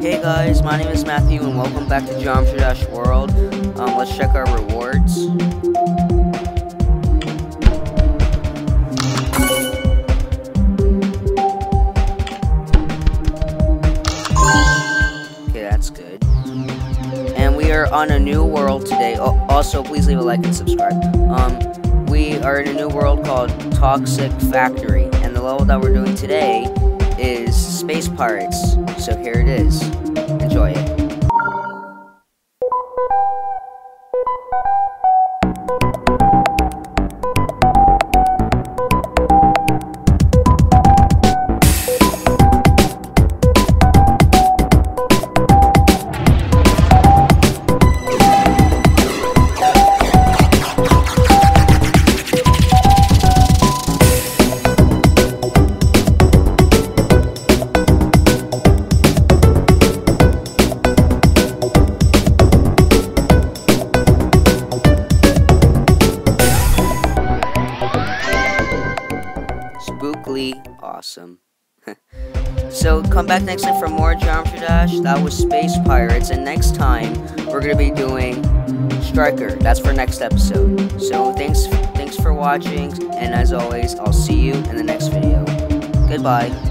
Hey guys, my name is Matthew and welcome back to Geometry Dash World. Let's check our rewards. Okay, that's good. And we are on a new world today. Also, please leave a like and subscribe. We are in a new world called Toxic Factory, and the level that we're doing today is Space Pirates. So here it is. Enjoy it. Spooooooky awesome. So come back next time for more Geometry Dash. That was Space Pirates, and next time we're gonna be doing Striker. That's for next episode. So thanks for watching, and as always, I'll see you in the next video. Goodbye.